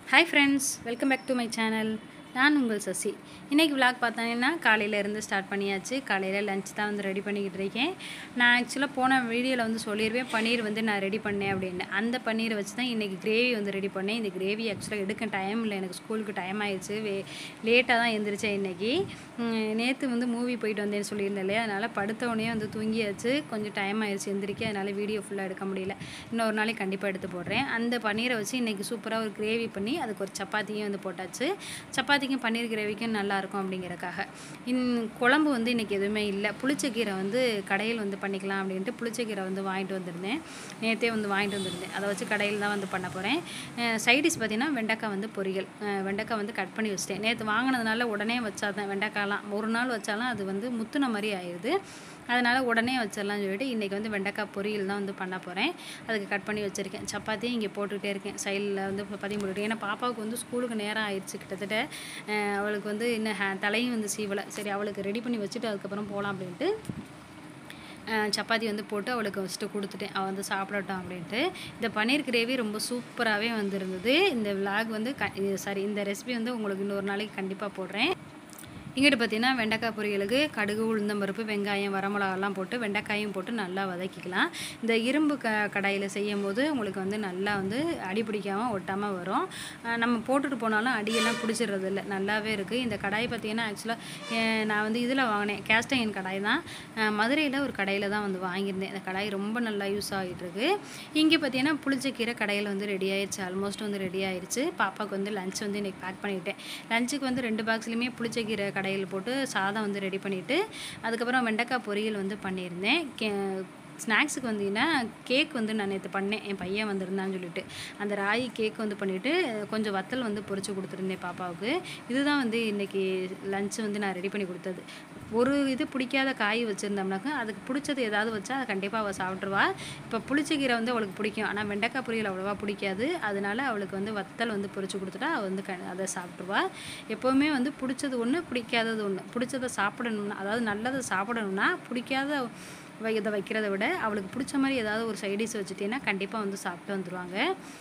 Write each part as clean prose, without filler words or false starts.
Hi friends, welcome back to my channel. நான் உங்கள் சசி. இன்றைக்கி விளாக் பார்த்தீங்கன்னா காலையிலேருந்து ஸ்டார்ட் பண்ணியாச்சு. காலையில் லஞ்ச் தான் வந்து ரெடி பண்ணிக்கிட்டு இருக்கேன். நான் ஆக்சுவலாக போன வீடியோவில் வந்து சொல்லிடுவேன் பன்னீர் வந்து நான் ரெடி பண்ணேன் அப்படின்னு. அந்த பன்னீரை வச்சு தான் இன்றைக்கி கிரேவி வந்து ரெடி பண்ணேன். இந்த கிரேவி ஆக்சுவலாக எடுக்க டைம் இல்லை, எனக்கு ஸ்கூலுக்கு டைம் ஆயிடுச்சு. லேட்டாக தான் எழுந்திரிச்சேன் இன்றைக்கி. நேற்று வந்து மூவி போயிட்டு வந்தேன்னு சொல்லியிருந்தேன் இல்லையா, அதனால் படுத்தவொடனே வந்து தூங்கியாச்சு. கொஞ்சம் டைம் ஆயிடுச்சு எந்திரிக்க, அதனால் வீடியோ ஃபுல்லாக எடுக்க முடியல. இன்னொரு நாளைக்கு கண்டிப்பாக எடுத்து போடுறேன். அந்த பன்னீரை வச்சு இன்றைக்கி சூப்பராக ஒரு கிரேவி பண்ணி அதுக்கு ஒரு சப்பாத்தியும் வந்து போட்டாச்சு. சப்பாத்திக்கும் பன்னீர் கிரேவிக்கும் நல்லாயிருக்கும் அப்படிங்கிறக்காக. குழம்பு வந்து இன்றைக்கி எதுவுமே இல்லை. புளிச்சக்கீரை வந்து கடையில் வந்து பண்ணிக்கலாம் அப்படின்ட்டு புளிச்சக்கீரை வந்து வாங்கிட்டு வந்திருந்தேன். நேற்றே வந்து வாங்கிட்டு வந்திருந்தேன். அதை வச்சு கடையில் தான் வந்து பண்ண போகிறேன். சைடிஷ் பார்த்திங்கன்னா வெண்டைக்காய் வந்து பொரியல். வெண்டைக்காய் வந்து கட் பண்ணி வச்சிட்டேன். நேற்று வாங்கினதுனால உடனே வச்சாதான் வெண்டைக்காய்லாம் ஒரு நாள் வச்சாலும் அது வந்து முத்துன மாதிரி ஆயிடுது. அதனால் உடனே வச்சிடலாம்னு சொல்லிட்டு இன்றைக்கி வந்து வெண்டைக்காய் பொரியல் தான் வந்து பண்ண போகிறேன். அதுக்கு கட் பண்ணி வச்சுருக்கேன். சப்பாத்தியும் இங்கே போட்டுக்கிட்டே இருக்கேன். சைடில் வந்து பதியம் போட்டுருக்கேன். ஏன்னா பாப்பாவுக்கு வந்து ஸ்கூலுக்கு நேரம் ஆயிடுச்சு. கிட்டத்தட்ட அவளுக்கு வந்து இன்னும் தலையும் வந்து சீவலை. சரி, அவளுக்கு ரெடி பண்ணி வச்சுட்டு அதுக்கப்புறம் போகலாம் அப்படின்ட்டு சப்பாத்தி வந்து போட்டு அவளுக்கு வச்சுட்டு கொடுத்துட்டேன். அவள் வந்து சாப்பிடட்டும் அப்படின்ட்டு. இந்த பன்னீர் கிரேவி ரொம்ப சூப்பராகவே வந்துருந்தது. இந்த விளாக் வந்து இந்த ரெசிபி வந்து உங்களுக்கு இன்னொரு நாளைக்கு கண்டிப்பாக போடுறேன். இங்கிட்டு பார்த்தீங்கன்னா வெண்டைக்காய் பொரியலுக்கு கடுகு, உளுந்தம்பருப்பு, வெங்காயம், வரமிளகாலாம் போட்டு வெண்டைக்காயும் போட்டு நல்லா வதக்கிக்கலாம். இந்த இரும்பு கடாயில் செய்யும் போது உங்களுக்கு வந்து நல்லா வந்து அடி பிடிக்காமல் ஒட்டாமல் வரும். நம்ம போட்டுட்டு போனாலும் அடியெல்லாம் பிடிச்சிடுறது இல்லை, நல்லாவே இருக்குது. இந்த கடாய் பார்த்திங்கன்னா ஆக்சுவலாக நான் வந்து இதில் வாங்கினேன், கேஸ்ட் அயர்ன் கடாய் தான். மதுரையில் ஒரு கடையில் தான் வந்து வாங்கியிருந்தேன். இந்த கடாய் ரொம்ப நல்லா யூஸ் ஆகிட்டுருக்கு. இங்கே பார்த்தீங்கன்னா புளிச்சக்கீரை கடையில் வந்து ரெடி ஆயிடுச்சு. ஆல்மோஸ்ட் வந்து ரெடி ஆயிடுச்சு. பாப்பாவுக்கு வந்து லஞ்ச் வந்து இன்றைக்கி பேக் பண்ணிவிட்டேன். லஞ்சுக்கு வந்து 2 பாக்ஸ்லையுமே புளிச்சக்கீரை கடையில் போட்டு சாதம் வந்து ரெடி பண்ணிவிட்டு அதுக்கப்புறம் வெண்டைக்காய் பொரியல் வந்து பண்ணியிருந்தேன். ஸ்நாக்ஸுக்கு வந்தீங்கன்னா கேக் வந்து நான் நேற்று பண்ணேன், என் பையன் வந்திருந்தான்னு சொல்லிட்டு. அந்த ராகி கேக் வந்து பண்ணிவிட்டு கொஞ்சம் வத்தல் வந்து பொரித்து கொடுத்துருந்தேன் பாப்பாவுக்கு. இதுதான் வந்து இன்றைக்கி லஞ்சு வந்து நான் ரெடி பண்ணி கொடுத்தது. ஒரு இது பிடிக்காத காய் வச்சுருந்தோம்னாக்கா அதுக்கு பிடிச்சது ஏதாவது வச்சா அதை கண்டிப்பாக அவள் சாப்பிட்ருவா. இப்போ புளிச்சக்கீரை வந்து அவளுக்கு பிடிக்கும், ஆனால் வெண்டைக்காய் பொரியல் அவ்வளோவா பிடிக்காது. அதனால் அவளுக்கு வந்து வத்தல் வந்து பொரித்து கொடுத்துட்டா அவள் வந்து அதை சாப்பிட்ருவா. எப்போவுமே வந்து பிடிச்சது ஒன்று, பிடிக்காதது ஒன்று. பிடிச்சதை சாப்பிடணும்னா, அதாவது நல்லதை சாப்பிடணும்னா பிடிக்காத இதை வைக்கிறத விட அவளுக்கு பிடிச்ச மாதிரி ஏதாவது ஒரு சைடிஷ் வச்சுட்டேன்னா கண்டிப்பாக வந்து சாப்பிட்டு வந்துடுவாங்க.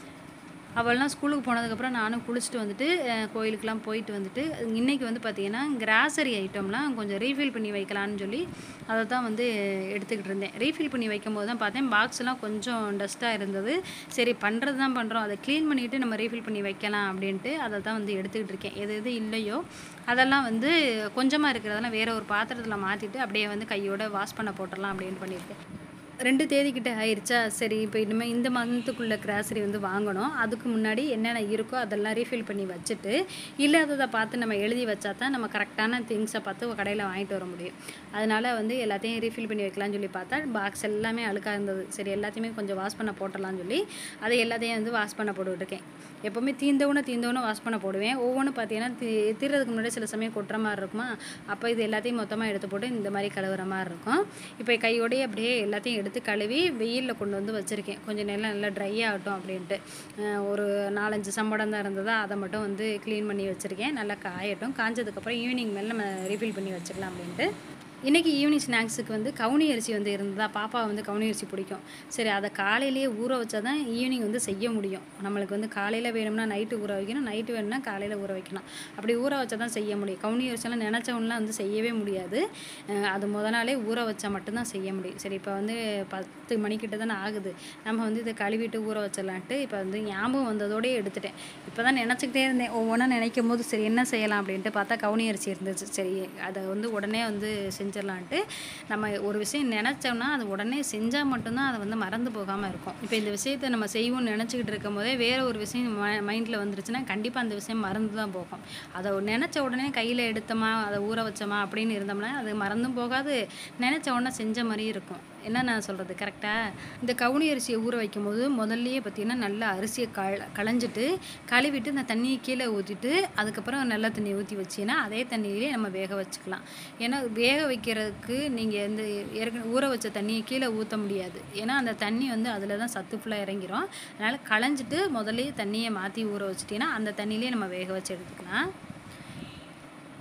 அவள்லாம் ஸ்கூலுக்கு போனதுக்கப்புறம் நானும் குளிச்சுட்டு வந்துட்டு கோயிலுக்கெலாம் போயிட்டு வந்துட்டு இன்றைக்கி வந்து பார்த்திங்கன்னா கிராசரி ஐட்டம்லாம் கொஞ்சம் ரீஃபில் பண்ணி வைக்கலான்னு சொல்லி அதை தான் வந்து எடுத்துக்கிட்டு இருந்தேன். ரீஃபில் பண்ணி வைக்கும் போது தான் பார்த்தேன் பாக்ஸ்லாம் கொஞ்சம் டஸ்ட்டாக இருந்தது. சரி, பண்ணுறது தான் பண்ணுறோம், அதை க்ளீன் பண்ணிவிட்டு நம்ம ரீஃபில் பண்ணி வைக்கலாம் அப்படின்ட்டு அதை தான் வந்து எடுத்துக்கிட்டு இருக்கேன். எது எது இல்லையோ அதெல்லாம் வந்து கொஞ்சமாக இருக்கிறதெல்லாம் வேறு ஒரு பாத்திரத்தில் மாற்றிட்டு அப்படியே வந்து கையோட வாஷ் பண்ண போட்டுடலாம் அப்படின்னு பண்ணியிருக்கேன். 2 தேதிக்கிட்ட ஆயிடுச்சா, சரி இப்போ இனிமேல் இந்த மந்த்துக்குள்ளே கிராசரி வந்து வாங்கணும். அதுக்கு முன்னாடி என்னென்ன இருக்கோ அதெல்லாம் ரீஃபில் பண்ணி வச்சுட்டு இல்லாததை பார்த்து நம்ம எழுதி வச்சா தான் நம்ம கரெக்டான திங்ஸை பார்த்து கடையில் வாங்கிட்டு வர முடியும். அதனால் வந்து எல்லாத்தையும் ரீஃபில் பண்ணி வைக்கலாம்னு சொல்லி பார்த்தா பாக்ஸ் எல்லாமே அழுக்காக இருந்தது. சரி, எல்லாத்தையுமே கொஞ்சம் வாஷ் பண்ண போட்டலாம்னு சொல்லி அதை எல்லாத்தையும் வந்து வாஷ் பண்ண போட்டுக்கிட்டுருக்கேன். எப்போவுமே தீந்தவொன்னே வாஷ் பண்ண போடுவேன். ஒவ்வொன்றும் பார்த்தீங்கன்னா தீர்றதுக்கு முன்னாடி சில சமயம் கொட்டுற மாதிரி இருக்குமா, அப்போ இது எல்லாத்தையும் மொத்தமாக எடுத்து போட்டு இந்த மாதிரி கழுவுற மாதிரி இருக்கும். இப்போ கையோடையே அப்படியே எல்லாத்தையும் எடுத்து கழுவி வெயிலில் கொண்டு வந்து வச்சுருக்கேன். கொஞ்சம் நல்லா ட்ரை ஆகட்டும் அப்படின்ட்டு. ஒரு 4-5 சம்படம் தான் இருந்ததா, அதை மட்டும் வந்து க்ளீன் பண்ணி வச்சுருக்கேன். நல்லா காயட்டும். காஞ்சதுக்கப்புறம் ஈவினிங் மேலே நம்ம ரீஃபில் பண்ணி வச்சுக்கலாம் அப்படின்ட்டு. இன்றைக்கி ஈவினிங் ஸ்நாக்ஸுக்கு வந்து கவுனி அரிசி வந்து இருந்ததா, பாப்பா வந்து கவுனி அரிசி பிடிக்கும். சரி, அதை காலையிலேயே ஊற வச்சா தான் ஈவினிங் வந்து செய்ய முடியும். நம்மளுக்கு வந்து காலையில் வேணும்னா நைட்டு ஊற வைக்கணும், நைட்டு வேணும்னா காலையில் ஊற வைக்கணும். அப்படி ஊற வச்சா தான் செய்ய முடியும். கவுனி அரிசியெல்லாம் நினச்சவன்லாம் வந்து செய்யவே முடியாது. அது நாளே ஊற வச்சா மட்டும்தான் செய்ய முடியும். சரி, இப்போ வந்து 10 மணிக்கிட்ட தானே ஆகுது, நம்ம வந்து இதை கழுவிட்டு ஊற வச்சிடலான்ட்டு இப்போ வந்து ஞாபகம் வந்ததோடயே எடுத்துட்டேன். இப்போ தான் நினச்சிக்கிட்டே இருந்தேன், ஒவ்வொன்றா நினைக்கும் போது சரி என்ன செய்யலாம் அப்படின்ட்டு பார்த்தா கவுனி அரிசி இருந்துச்சு. சரி, அதை வந்து உடனே வந்து செஞ்சிடலான்ட்டு. நம்ம ஒரு விஷயம் நினச்சோம்னா அது உடனே செஞ்சால் மட்டும்தான் அதை வந்து மறந்து போகாமல் இருக்கும். இப்போ இந்த விஷயத்தை நம்ம செய்வோம்னு நினச்சிக்கிட்டு இருக்கும் போதே வேறு ஒரு விஷயம் மைண்டில் வந்துருச்சுன்னா கண்டிப்பாக அந்த விஷயம் மறந்து தான் போகும். அதை நினச்ச உடனே கையில் எடுத்தோமா, அதை ஊற வச்சோமா அப்படின்னு இருந்தோம்னா அது மறந்தும் போகாது, நினச்ச உடனே செஞ்ச மாதிரியும் இருக்கும். என்ன நான் சொல்கிறது கரெக்டாக? இந்த கவுனி அரிசியை ஊற வைக்கும் போது முதல்லையே பார்த்திங்கன்னா நல்லா அரிசியை களைஞ்சிட்டு கழுவிட்டு இந்த தண்ணியை கீழே ஊற்றிட்டு அதுக்கப்புறம் நல்ல தண்ணியை ஊற்றி வச்சிங்கன்னா அதே தண்ணியிலே நம்ம வேக வச்சுக்கலாம். ஏன்னா வேக வைக்கிறதுக்கு நீங்கள் இந்த ஏற்கனவே ஊற வச்ச தண்ணியை கீழே ஊற்ற முடியாது. ஏன்னா அந்த தண்ணி வந்து அதில் தான் சத்து ஃபுல்லாக இறங்கிரும். அதனால் களைஞ்சிட்டு முதல்லையே தண்ணியை மாற்றி ஊற வச்சிட்டிங்கன்னா அந்த தண்ணியிலே நம்ம வேக வச்சு எடுத்துக்கலாம்.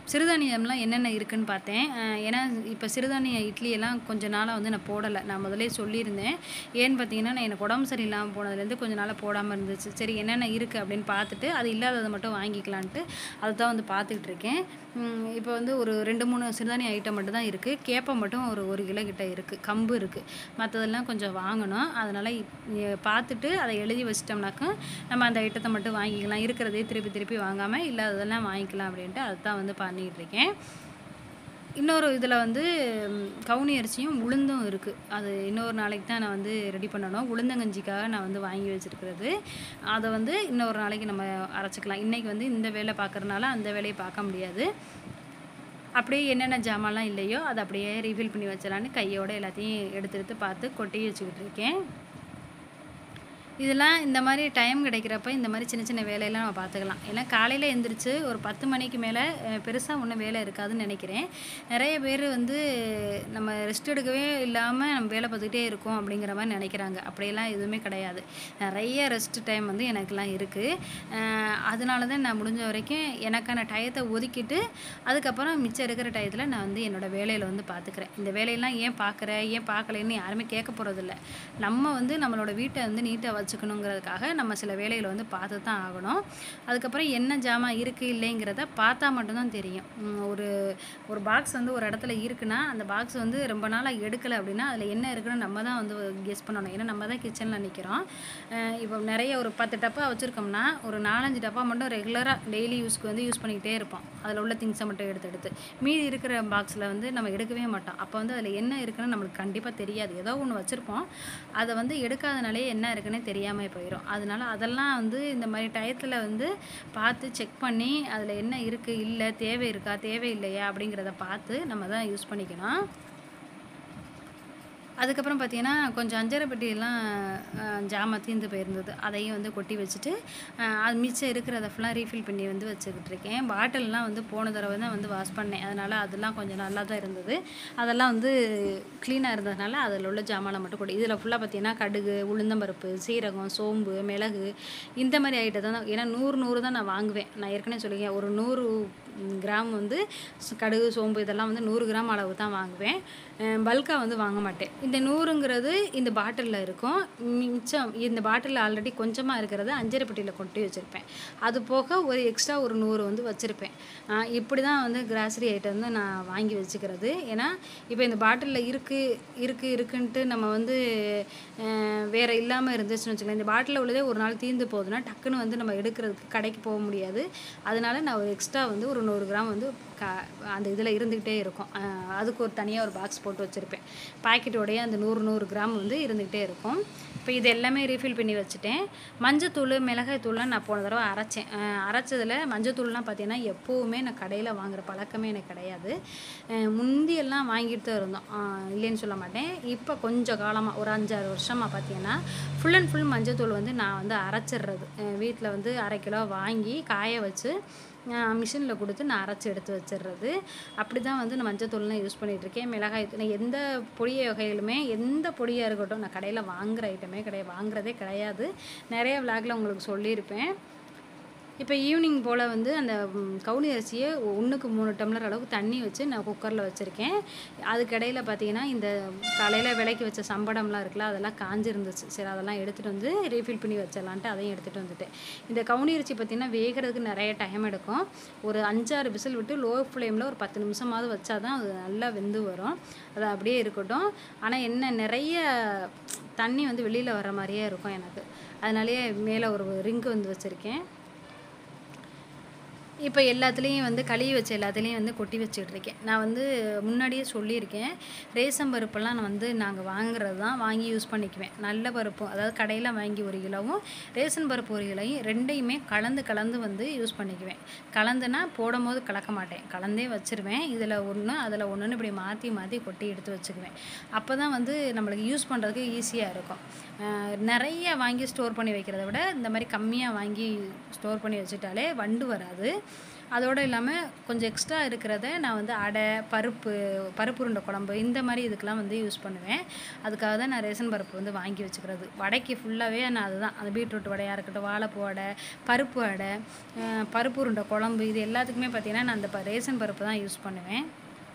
சிறுதானியம்லாம் என்னென்ன இருக்குன்னு பார்த்தேன். ஏன்னா இப்போ சிறுதானிய இட்லி எல்லாம் கொஞ்ச நாளாக வந்து நான் போடலை. நான் முதலே சொல்லியிருந்தேன். ஏன்னு பார்த்தீங்கன்னா, நான் எனக்கு உடம்பு சரியில்லாமல் போனதுலேருந்து கொஞ்ச நாளாக போடாமல் இருந்துச்சு. சரி என்னென்ன இருக்குது அப்படின்னு பார்த்துட்டு, அது இல்லாததை மட்டும் வாங்கிக்கலான்ட்டு அதை தான் வந்து பார்த்துக்கிட்டு இருக்கேன். இப்போ வந்து ஒரு 2, 3 சிறுதானிய ஐட்டம் மட்டும் தான் இருக்குது. கேப்பை மட்டும் ஒரு 1 கிலோ கிட்ட இருக்குது. கம்பு இருக்குது. மற்றதெல்லாம் கொஞ்சம் வாங்கணும். அதனால் பார்த்துட்டு அதை எழுதி வச்சிட்டோம்னாக்கா நம்ம அந்த ஐட்டத்தை மட்டும் வாங்கிக்கலாம். இருக்கிறதே திருப்பி திருப்பி வாங்காமல் இல்லாததெல்லாம் வாங்கிக்கலாம் அப்படின்ட்டு அதை தான் வந்து பண்ணிகிட்ருக்கேன். இன்னொரு இதில் வந்து கவுனி அரிசியும் உளுந்தும் இருக்குது. அது இன்னொரு நாளைக்கு தான் நான் வந்து ரெடி பண்ணணும். உளுந்தங்கஞ்சிக்காக நான் வந்து வாங்கி வச்சுருக்கிறது. அதை வந்து இன்னொரு நாளைக்கு நம்ம அரைச்சிக்கலாம். இன்றைக்கி வந்து இந்த வேலை பார்க்குறதுனால அந்த வேலையை பார்க்க முடியாது. அப்படியே என்னென்ன ஜாமான்லாம் இல்லையோ அதை அப்படியே ரீஃபில் பண்ணி வச்சிடலான்னு கையோடு எல்லாத்தையும் எடுத்து எடுத்து பார்த்து கொட்டி வச்சுக்கிட்டு இருக்கேன். இதெல்லாம் இந்த மாதிரி டைம் கிடைக்கிறப்ப இந்த மாதிரி சின்ன சின்ன வேலையெல்லாம் நம்ம பார்த்துக்கலாம். ஏன்னா காலையில் எழுந்திரிச்சு ஒரு 10 மணிக்கு மேலே பெருசாக ஒன்றும் வேலை இருக்காதுன்னு நினைக்கிறேன். நிறைய பேர் வந்து நம்ம ரெஸ்ட் எடுக்கவே இல்லாமல் நம்ம வேலை பார்த்துக்கிட்டே இருக்கோம் அப்படிங்கிற மாதிரி நினைக்கிறாங்க. அப்படியெல்லாம் எதுவுமே கிடையாது. நிறைய ரெஸ்ட் டைம் வந்து எனக்கெல்லாம் இருக்குது. அதனால தான் நான் முடிஞ்ச வரைக்கும் எனக்கான டயத்தை ஒதுக்கிட்டு அதுக்கப்புறம் மிச்சம் இருக்கிற டயத்தில் நான் வந்து என்னோடய வேலையில் வந்து பார்த்துக்கிறேன். இந்த வேலையெல்லாம் ஏன் பார்க்கலைன்னு யாருமே கேட்க போகிறதில்ல. நம்ம வந்து நம்மளோட வீட்டை வந்து நீட்டாக வச்சுக்கணுங்கிறதுக்காக நம்ம சில வேலைகளை வந்து பார்த்து தான் ஆகணும். அதுக்கப்புறம் என்ன ஜாமான் இருக்குது இல்லைங்கிறத பார்த்தா மட்டும்தான் தெரியும். ஒரு பாக்ஸ் வந்து ஒரு இடத்துல இருக்குன்னா அந்த பாக்ஸ் வந்து ரொம்ப நாளாக எடுக்கலை அப்படின்னா அதில் என்ன இருக்குன்னு நம்ம தான் வந்து கெஸ் பண்ணணும். ஏன்னா நம்ம தான் கிச்சனில் நிற்கிறோம். இப்போ நிறைய ஒரு 10 டப்பா வச்சுருக்கோம்னா ஒரு 4-5 டப்பா மட்டும் ரெகுலராக டெய்லி யூஸ்க்கு வந்து யூஸ் பண்ணிக்கிட்டே இருப்போம். அதில் உள்ள திங்ஸை மட்டும் எடுத்து மீதி இருக்கிற பாக்ஸில் வந்து நம்ம எடுக்கவே மாட்டோம். அப்போ வந்து அதில் என்ன இருக்குன்னு நம்மளுக்கு கண்டிப்பாக தெரியாது. ஏதோ ஒன்று வச்சுருப்போம், அதை வந்து எடுக்காதனாலே என்ன இருக்குன்னு தெரியாமல் போயிடும். அதனால அதெல்லாம் வந்து இந்த மாதிரி டயத்தில் வந்து பார்த்து செக் பண்ணி அதில் என்ன இருக்குது, இல்லை தேவை இருக்கா தேவை இல்லையா அப்படிங்கிறத பார்த்து நம்ம தான் யூஸ் பண்ணிக்கணும். அதுக்கப்புறம் பார்த்திங்கன்னா கொஞ்சம் அஞ்சரை பெட்டியெல்லாம் ஜாமான் தீர்ந்து போயிருந்தது. அதையும் வந்து கொட்டி வச்சுட்டு அது மிச்சம் இருக்கிறத ஃபுல்லாக ரீஃபில் பண்ணி வந்து வச்சுக்கிட்டு இருக்கேன். பாட்டில்லாம் வந்து போன தடவை தான் வந்து வாஷ் பண்ணேன். அதனால் அதெல்லாம் கொஞ்சம் நல்லா தான் இருந்தது. அதெல்லாம் வந்து க்ளீனாக இருந்ததுனால அதில் உள்ள ஜாமானை மட்டும் கொட்டி இதில் ஃபுல்லாக பார்த்திங்கன்னா கடுகு, உளுந்தம்பருப்பு, சீரகம், சோம்பு, மிளகு இந்த மாதிரி ஐட்டத்தை தான். ஏன்னா 100 தான் நான் வாங்குவேன். நான் ஏற்கனவே சொல்லியிருக்கேன். ஒரு 100 கிராம் வந்து கடுகு, சோம்பு இதெல்லாம் வந்து 100 கிராம் அளவு தான் வாங்குவேன். பல்காக வந்து வாங்க மாட்டேன். இந்த 100ங்கிறது இந்த பாட்டிலில் இருக்கும். மிச்சம் இந்த பாட்டிலில் ஆல்ரெடி கொஞ்சமாக இருக்கிறத அஞ்சரை பெட்டியில் கொட்டி வச்சுருப்பேன். அது போக ஒரு எக்ஸ்ட்ரா ஒரு 100 வந்து வச்சுருப்பேன். இப்படி தான் வந்து கிராசரி ஐட்டம் வந்து நான் வாங்கி வச்சுக்கிறது. ஏன்னா இப்போ இந்த பாட்டிலில் இருக்குன்ட்டு நம்ம வந்து வேறு இல்லாமல் இருந்துச்சுன்னு வச்சுக்கலாம். இந்த பாட்டிலில் உள்ளதே ஒரு நாள் தீர்ந்து போகுதுன்னா டக்குன்னு வந்து நம்ம எடுக்கிறதுக்கு கடைக்கு போக முடியாது. அதனால நான் ஒரு எக்ஸ்ட்ரா வந்து ஒரு 100 கிராம் வந்து அந்த இதில் இருந்துக்கிட்டே இருக்கும். அதுக்கு ஒரு தனியாக ஒரு பாக்ஸ் போட்டு வச்சுருப்பேன். பாக்கெட்டோடைய அந்த 100 கிராம் வந்து இருந்துக்கிட்டே இருக்கும். இப்போ இது எல்லாமே ரீஃபில் பண்ணி வச்சுட்டேன். மஞ்சத்தூள், மிளகாய் தூள்லாம் நான் போன தடவை அரைச்சேன். அரைச்சதில் மஞ்சத்தூள்லாம் பார்த்தீங்கன்னா எப்போவுமே நான் கடையில் வாங்குகிற பழக்கமே எனக்கு கிடையாது. முந்தியெல்லாம் வாங்கிட்டு தான் இருந்தோம், இல்லைன்னு சொல்ல மாட்டேன். இப்போ கொஞ்சம் காலமாக ஒரு 5-6 வருஷமாக பார்த்தீங்கன்னா ஃபுல் அண்ட் ஃபுல் மஞ்சத்தூள் வந்து நான் வந்து அரைச்சிடுறது. வீட்டில் வந்து 1/2 கிலோ வாங்கி காய வச்சு மிஷினில் கொடுத்து நான் அரைச்சி எடுத்து வச்சிடுறது. அப்படி தான் வந்து நான் மஞ்சத்தூள்லாம் யூஸ் பண்ணிகிட்ருக்கேன். மிளகாய் நான் எந்த பொடி வகையிலுமே எந்த பொடியாக இருக்கட்டும் நான் கடையில் வாங்குகிற ஐட்டமே வாங்குறதே கிடையாது. நிறைய விளாகில் உங்களுக்கு சொல்லியிருப்பேன். இப்போ ஈவினிங் போல் வந்து அந்த கவுனி அரிசியை 1க்கு 3 டம்ளர் அளவுக்கு தண்ணி வச்சு நான் குக்கரில் வச்சுருக்கேன். அதுக்கிடையில் பார்த்தீங்கன்னா இந்த காலையில் விலைக்கு வச்ச சம்படம்லாம் இருக்குல்ல அதெல்லாம் காஞ்சிருந்துச்சு. சரி அதெல்லாம் எடுத்துகிட்டு வந்து ரீஃபில் பண்ணி வச்சிடலான்ட்டு அதையும் எடுத்துகிட்டு வந்துட்டேன். இந்த கவுனி அரிசி பார்த்திங்கன்னா வேகிறதுக்கு நிறைய டைம் எடுக்கும். ஒரு 5-6 விசில் விட்டு லோ ஃப்ளேமில் ஒரு 10 நிமிஷமாவது வச்சா தான் அது நல்லா வெந்து வரும். அது அப்படியே இருக்கட்டும். ஆனால் என்ன நிறைய தண்ணி வந்து வெளியில் வர மாதிரியே இருக்கும் எனக்கு. அதனாலேயே மேலே ஒரு ரிங்கு வந்து வச்சுருக்கேன். இப்போ எல்லாத்துலேயும் வந்து கழுவி வச்ச எல்லாத்துலேயும் வந்து கொட்டி வச்சுட்ருக்கேன். நான் வந்து முன்னாடியே சொல்லியிருக்கேன். ரேசன் பருப்பெல்லாம் நான் வந்து நாங்கள் வாங்குறது தான் வாங்கி யூஸ் பண்ணிக்குவேன். நல்ல பருப்பு அதாவது கடையில் வாங்கி 1 கிலோவும் ரேசன் பருப்பு 1 கிலோயும் ரெண்டையுமே கலந்து வந்து யூஸ் பண்ணிக்குவேன். கலந்துனா போடும்போது கலக்க மாட்டேன், கலந்தே வச்சுருவேன். இதில் ஒன்று அதில் ஒன்றுன்னு இப்படி மாற்றி கொட்டி எடுத்து வச்சுக்குவேன். அப்போ தான் வந்து நம்மளுக்கு யூஸ் பண்ணுறதுக்கு ஈஸியாக இருக்கும். நிறைய வாங்கி ஸ்டோர் பண்ணி வைக்கிறத விட இந்த மாதிரி கம்மியாக வாங்கி ஸ்டோர் பண்ணி வச்சுட்டாலே வண்டு வராது. அதோடு இல்லாமல் கொஞ்சம் எக்ஸ்ட்ரா இருக்கிறத நான் வந்து அடை, பருப்பு உருண்டை குழம்பு இந்த மாதிரி இதுக்கெலாம் வந்து யூஸ் பண்ணுவேன். அதுக்காக தான் நான் ரேஷன் பருப்பு வந்து வாங்கி வச்சுக்கிறது. வடைக்கு ஃபுல்லாகவே நான் அதுதான், அந்த பீட்ரூட் வடையாக இருக்கட்டும், வாழைப்பூ வடை, பருப்பு வடை, பருப்பு உருண்டை குழம்பு, இது எல்லாத்துக்குமே பார்த்திங்கன்னா நான் அந்த ரேஷன் பருப்பு தான் யூஸ் பண்ணுவேன்.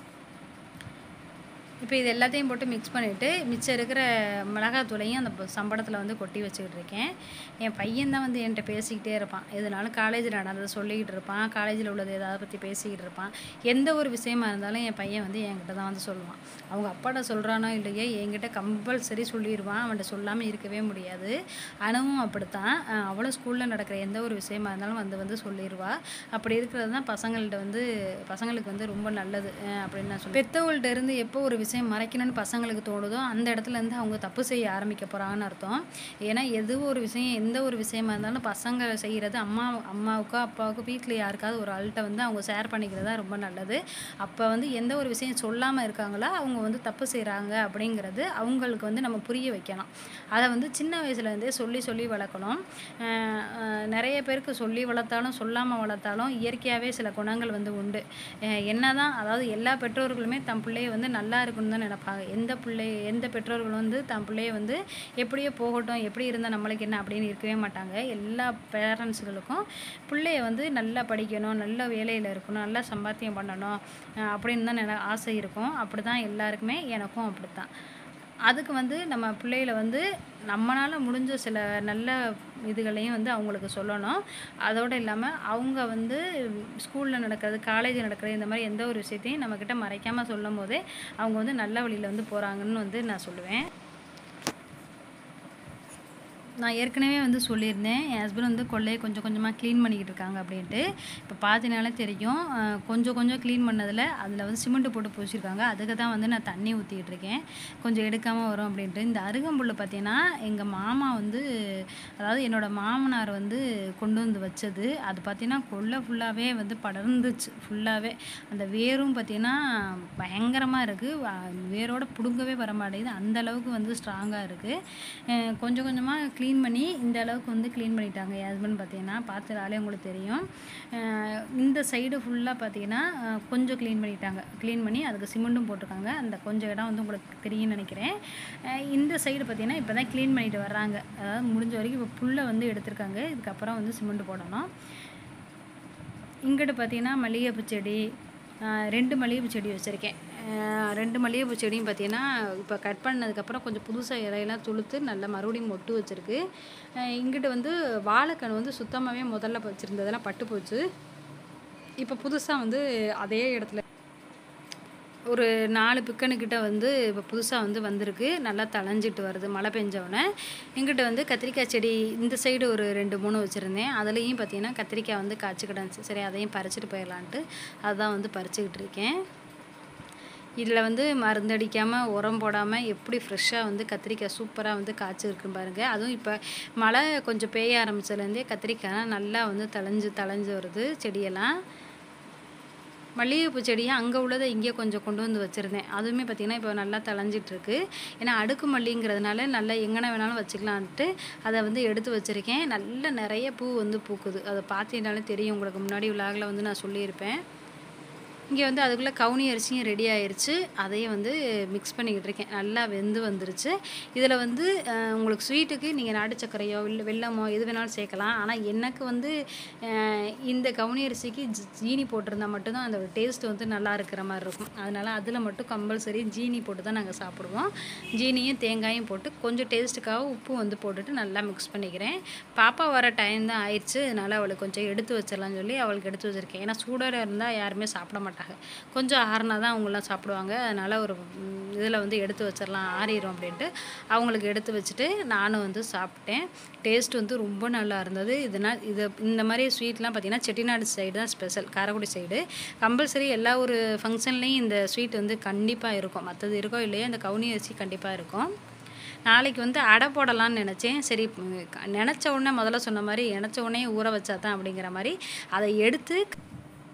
இப்போ இது எல்லாத்தையும் போட்டு மிக்ஸ் பண்ணிவிட்டு மிச்சம் இருக்கிற மிளகாத்தூளையும் அந்த சம்பளத்தில் வந்து கொட்டி வச்சுக்கிட்டு இருக்கேன். என் பையன் தான் வந்து என்கிட்ட பேசிக்கிட்டே இருப்பான். எதுனாலும் காலேஜில் நடந்ததை சொல்லிக்கிட்டு இருப்பான், காலேஜில் உள்ளது எதாவது பற்றி பேசிக்கிட்டு இருப்பான். எந்த ஒரு விஷயமா இருந்தாலும் என் பையன் வந்து என்கிட்ட தான் வந்து சொல்லுவான். அவங்க அப்பாட்ட சொல்கிறானோ இல்லையே, என்கிட்ட கம்பல்சரி சொல்லிடுவான். அவன்கிட்ட சொல்லாமல் இருக்கவே முடியாது. அனுவும் அப்படித்தான். அவளும் ஸ்கூலில் நடக்கிற எந்த ஒரு விஷயமா இருந்தாலும் வந்து சொல்லிடுவா. அப்படி இருக்கிறது தான் பசங்களுக்கு வந்து ரொம்ப நல்லது அப்படின்னு நான் சொல்லுவேன். பெற்றவங்கள்ட்ட இருந்து எப்போ ஒரு விஷயம் மறைக்கணும்னு பசங்களுக்கு தோணுதோ அந்த இடத்துலேருந்து அவங்க தப்பு செய்ய ஆரம்பிக்க போகிறாங்கன்னு அர்த்தம். ஏன்னா எந்த ஒரு விஷயமா இருந்தாலும் பசங்க செய்கிறது அம்மாவுக்கோ அப்பாவுக்கோ வீட்டில் யாருக்காவது ஒரு ஆள்கிட்ட வந்து அவங்க ஷேர் பண்ணிக்கிறதா ரொம்ப நல்லது. அப்போ வந்து எந்த ஒரு விஷயம் சொல்லாமல் இருக்காங்களோ அவங்க வந்து தப்பு செய்கிறாங்க அப்படிங்கிறது அவங்களுக்கு வந்து நம்ம புரிய வைக்கணும். அதை வந்து சின்ன வயசுலேருந்தே சொல்லி வளர்க்கணும். நிறைய பேருக்கு சொல்லி வளர்த்தாலும் சொல்லாமல் வளர்த்தாலும் இயற்கையாகவே சில குணங்கள் வந்து உண்டு. என்னதான், அதாவது எல்லா பெற்றோர்களுமே தம் பிள்ளையை வந்து நல்லா இருக்கணும் தான் நினைப்பாங்க. எந்த பெற்றோர்கள் வந்து தன் பிள்ளைய வந்து எப்படியோ போகட்டும், எப்படி இருந்தால் நம்மளுக்கு என்ன அப்படின்னு இருக்கவே மாட்டாங்க. எல்லா பேரண்ட்ஸுகளுக்கும் பிள்ளைய வந்து நல்லா படிக்கணும், நல்ல வேலையில் இருக்கணும், நல்லா சம்பாத்தியம் பண்ணணும் அப்படின்னு தான் ஆசை இருக்கும். அப்படி தான் எல்லாருக்குமே, எனக்கும் அப்படி தான். அதுக்கு வந்து நம்ம பிள்ளைகளை வந்து நம்மளால் முடிஞ்ச சில நல்ல இதுகளையும் வந்து அவங்களுக்கு சொல்லணும். அதோடு இல்லாமல் அவங்க வந்து ஸ்கூலில் நடக்கிறது, காலேஜில் நடக்கிறது, இந்த மாதிரி எந்த ஒரு விஷயத்தையும் நம்மக்கிட்ட மறைக்காமல் சொல்லும் போதே அவங்க வந்து நல்ல வழியில் வந்து போகிறாங்கன்னு வந்து நான் சொல்லுவேன். நான் ஏற்கனவே வந்து சொல்லியிருந்தேன், என் ஹஸ்பண்ட் வந்து கொல்லையை கொஞ்சம் கொஞ்சமாக க்ளீன் பண்ணிக்கிட்டு இருக்காங்க அப்படின்ட்டு. இப்போ பார்த்தீங்கனாலே தெரியும், கொஞ்சம் க்ளீன் பண்ணதில் அதில் வந்து சிமெண்ட்டு போட்டு பூசியிருக்காங்க. அதுக்கு தான் வந்து நான் தண்ணி ஊற்றிக்கிட்டு இருக்கேன், கொஞ்சம் எடுக்காமல் வரும் அப்படின்ட்டு. இந்த அருகம்புல் பார்த்தீங்கன்னா எங்கள் மாமா வந்து, அதாவது என்னோடய மாமனார் வந்து கொண்டு வந்து வச்சது. அது பார்த்திங்கன்னா கொல்லை ஃபுல்லாகவே வந்து படர்ந்துச்சு. ஃபுல்லாகவே அந்த வேரும் பார்த்திங்கன்னா பயங்கரமாக இருக்குது. வேரோடு பிடுங்கவே வர மாட்டேங்குது, அந்தளவுக்கு வந்து ஸ்ட்ராங்காக இருக்குது. கொஞ்சம் கொஞ்சமாக க்ளீன் பண்ணி இந்த அளவுக்கு வந்து க்ளீன் பண்ணிட்டாங்க என் ஹஸ்பண்ட். பார்த்தீங்கன்னா பார்த்தாலே உங்களுக்கு தெரியும். இந்த சைடு ஃபுல்லாக பார்த்தீங்கன்னா கொஞ்சம் க்ளீன் பண்ணிட்டாங்க. க்ளீன் பண்ணி அதுக்கு சிமெண்ட்டும் போட்டிருக்காங்க. அந்த கொஞ்சம் இடம் வந்து உங்களுக்கு தெரியும்னு நினைக்கிறேன். இந்த சைடு பார்த்தீங்கன்னா இப்போ தான் க்ளீன் பண்ணிட்டு வர்றாங்க. அதாவது முடிஞ்ச வரைக்கும் இப்போ புல்லை வந்து எடுத்திருக்காங்க. இதுக்கப்புறம் வந்து சிமெண்ட் போடணும். இங்கிட்டு பார்த்தீங்கன்னா மல்லிகைப்பூ செடி, 2 மல்லிகைப்பூ செடி வச்சுருக்கேன். 2 மல்லிகைப்பூ செடியும் பார்த்தீங்கன்னா இப்போ கட் பண்ணதுக்கப்புறம் கொஞ்சம் புதுசாக இலையெல்லாம் துளுத்து நல்லா மறுபடியும் மொட்டு வச்சுருக்கு. இங்கிட்டு வந்து வாழைக்கன்று வந்து சுத்தமாகவே முதல்ல வச்சுருந்ததெல்லாம் பட்டு போச்சு. இப்போ புதுசாக வந்து அதே இடத்துல ஒரு 4 பிக்கனுக்கிட்ட வந்து இப்போ புதுசாக வந்து வந்திருக்கு. நல்லா தளைஞ்சிட்டு வருது மழை பெஞ்சவுடனே. இங்கிட்ட வந்து கத்திரிக்காய் செடி இந்த சைடு ஒரு 2, 3 வச்சுருந்தேன். அதுலேயும் பார்த்தீங்கன்னா கத்திரிக்காய் வந்து காய்ச்சி கிடந்துச்சு. சரி அதையும் பறிச்சுட்டு போயிடலான்ட்டு அதுதான் வந்து பறிச்சுக்கிட்டு இருக்கேன். இதில் வந்து மருந்தடிக்காமல் உரம் போடாமல் எப்படி ஃப்ரெஷ்ஷாக வந்து கத்திரிக்காய் சூப்பராக வந்து காய்ச்சிருக்குன்னு பாருங்கள். அதுவும் இப்போ மழை கொஞ்சம் பெய்ய ஆரம்பிச்சதுலேருந்தே கத்திரிக்காய் நல்லா வந்து தளைஞ்சு வருது செடியெல்லாம். மல்லிகைப்பூ செடியை அங்கே உள்ளதை இங்கே கொஞ்சம் கொண்டு வந்து வச்சுருந்தேன். அதுவுமே பார்த்திங்கன்னா இப்போ நல்லா தளைஞ்சிட்ருக்கு. ஏன்னா அடுக்கு மல்லிங்கிறதுனால நல்லா எங்கன வேணாலும் வச்சுக்கலான்ட்டு அதை வந்து எடுத்து வச்சுருக்கேன். நல்ல நிறைய பூ வந்து பூக்குது. அதை பார்த்தீங்கன்னாலே தெரியும், உங்களுக்கு முன்னாடி விலாகில் வந்து நான் சொல்லியிருப்பேன். இங்கே வந்து அதுக்குள்ளே கவுனி அரிசியும் ரெடி ஆயிடுச்சு. அதையும் வந்து மிக்ஸ் பண்ணிக்கிட்டு இருக்கேன். நல்லா வெந்து வந்துருச்சு. இதில் வந்து உங்களுக்கு ஸ்வீட்டுக்கு நீங்கள் நாட்டு சர்க்கரையோ இல்லை வெல்லமோ எது வேணாலும் சேர்க்கலாம். ஆனால் எனக்கு வந்து இந்த கவுனி அரிசிக்கு ஜீனி போட்டிருந்தால் மட்டும்தான் அந்த டேஸ்ட் வந்து நல்லா இருக்கிற மாதிரி இருக்கும். அதனால் அதில் மட்டும் கம்பல்சரி ஜீனி போட்டு தான் நாங்கள் சாப்பிடுவோம். ஜீனியும் தேங்காயும் போட்டு கொஞ்சம் டேஸ்ட்டுக்காக உப்பு வந்து போட்டுட்டு நல்லா மிக்ஸ் பண்ணிக்கிறேன். பாப்பா வர டைம் தான் ஆயிடுச்சு. அதனால் அவளுக்கு கொஞ்சம் எடுத்து வச்சிடலாம்னு சொல்லி அவளுக்கு எடுத்து வச்சுருக்கேன். ஏன்னா சூடாக இருந்தால் யாருமே சாப்பிட மாட்டாங்க. கொஞ்சம் ஆறுனா தான் அவங்களாம் சாப்பிடுவாங்க. அதனால் ஒரு இதில் வந்து எடுத்து வச்சிடலாம், ஆறிடும் அப்படின்ட்டு அவங்களுக்கு எடுத்து வச்சுட்டு நானும் வந்து சாப்பிட்டேன். டேஸ்ட் வந்து ரொம்ப நல்லா இருந்தது. இந்த மாதிரி ஸ்வீட்லாம் பார்த்திங்கன்னா செட்டிநாடு சைடு தான் ஸ்பெஷல், காரைக்குடி சைடு. கம்பல்சரி எல்லா ஒரு ஃபங்க்ஷன்லேயும் இந்த ஸ்வீட் வந்து கண்டிப்பாக இருக்கும். மற்றது இருக்கோ இல்லையோ இந்த கவுனி அரிசி கண்டிப்பாக இருக்கும். நாளைக்கு வந்து அடை போடலான்னு நினச்சேன். சரி நினச்ச உடனே முதல்ல சொன்ன மாதிரி நினச்ச உடனே ஊற வச்சா தான் அப்படிங்கிற மாதிரி அதை எடுத்து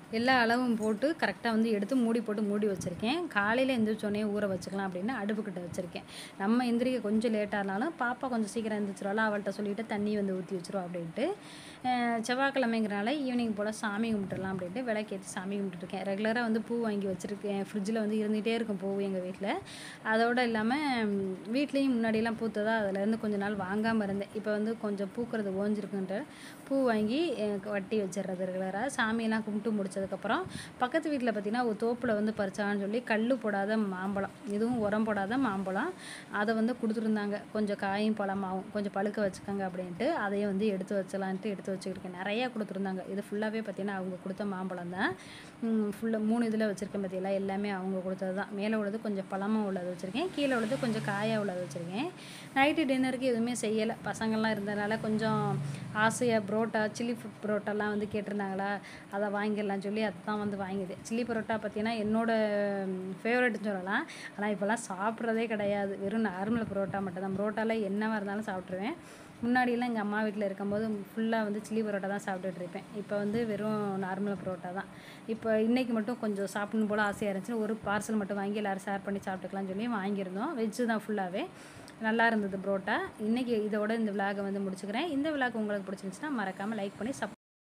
எல்லா அளவும் போட்டு கரெக்டாக வந்து எடுத்து மூடி போட்டு மூடி வச்சுருக்கேன். காலையில் எந்திரிச்சோடனே ஊற வச்சுக்கலாம் அப்படின்னு அடுப்புக்கிட்ட வச்சுருக்கேன். நம்ம எந்திரிக்க கொஞ்சம் லேட்டானாலும் பாப்பா கொஞ்சம் சீக்கிரம் எந்திரிச்சிருவாள், அவள்கிட்ட சொல்லிவிட்டு தண்ணி வந்து ஊற்றி வச்சுருவா அப்படின்ட்டு. செவ்வாய்க்கிழமைங்கிறனால ஈவினிங் போல் சாமி கும்பிட்டுடலாம் அப்படின்ட்டு விளக்கேற்றி சாமி கும்பிட்டுருக்கேன். ரெகுலராக வந்து பூ வாங்கி வச்சுருக்கேன். ஃப்ரிட்ஜில் வந்து இருந்துகிட்டே இருக்கும் பூ எங்கள் வீட்டில். அதோடு இல்லாமல் வீட்லேயும் முன்னாடியெல்லாம் பூத்ததா அதுலேருந்து கொஞ்ச நாள் வாங்காமல் இருந்தேன். இப்போ வந்து கொஞ்சம் பூக்கிறது ஓஞ்சிருக்குன்ட்டு பூ வாங்கி வட்டி வச்சிடுறது ரெகுலராக. சாமியெல்லாம் கும்பிட்டு முடிச்சதுக்கப்புறம் பக்கத்து வீட்டில் பார்த்திங்கன்னா ஒரு தோப்பில் வந்து பறிச்சான்னு சொல்லி கல் போடாத மாம்பழம், எதுவும் உரம் போடாத மாம்பழம், அதை வந்து கொடுத்துருந்தாங்க. கொஞ்சம் காயும் பழமாகவும் கொஞ்சம் பழுக்க வச்சுக்கோங்க அப்படின்ட்டு அதையும் வந்து எடுத்து வச்சலான்ட்டு எடுத்து வச்சுருக்கேன். நிறையா கொடுத்துருந்தாங்க. இது ஃபுல்லாகவே பார்த்திங்கன்னா அவங்க கொடுத்த மாம்பழம் தான். ஃபுல்லாக 3 இதில் வச்சுருக்கேன் பார்த்திங்களா, எல்லாமே அவங்க கொடுத்தது தான். மேலே உள்ளது கொஞ்சம் பழமாக உள்ளது வச்சுருக்கேன், கீழே உள்ளது கொஞ்சம் காயாக உள்ளது வச்சுருக்கேன். நைட்டு டின்னருக்கு எதுவுமே செய்யலை. பசங்கள்லாம் இருந்ததுனால கொஞ்சம் ஆசையாக புரோட்டா, சில்லி புரோட்டாலாம் வந்து கேட்டிருந்தாங்களா, அதை வாங்கிடலான்னு சொல்லி அதுதான் வந்து வாங்கிது. சில்லி பரோட்டா பார்த்திங்கன்னா என்னோடய ஃபேவரெட்னு சொல்லலாம். ஆனால் இப்போல்லாம் சாப்பிட்றதே கிடையாது. வெறும் நார்மல் பரோட்டா மட்டும் தான். பரோட்டாவில் என்னவாக இருந்தாலும் சாப்பிட்ருவேன். முன்னாடியெல்லாம் எங்கள் அம்மா வீட்டில் இருக்கும்போது ஃபுல்லாக வந்து சில்லி பரோட்டா தான் சாப்பிட்டுட்ருப்பேன். இப்போ வந்து வெறும் நார்மல் பரோட்டா தான். இப்போ இன்றைக்கி மட்டும் கொஞ்சம் சாப்பிடணும் போல் ஆசையாக இருந்துச்சு. ஒரு பார்சல் மட்டும் வாங்கி எல்லோரும் ஷேர் பண்ணி சாப்பிட்டுக்கலாம்னு சொல்லி வாங்கியிருந்தோம். வெஜ்ஜு தான் ஃபுல்லாகவே. நல்லா இருந்தது புரோட்டா. இன்றைக்கி இதோட இந்த விலாகை வந்து முடிச்சுக்கிறேன். இந்த விலாக் உங்களுக்கு பிடிச்சிருந்துச்சுன்னா மறக்காமல் லைக் பண்ணி சப்போர்ட்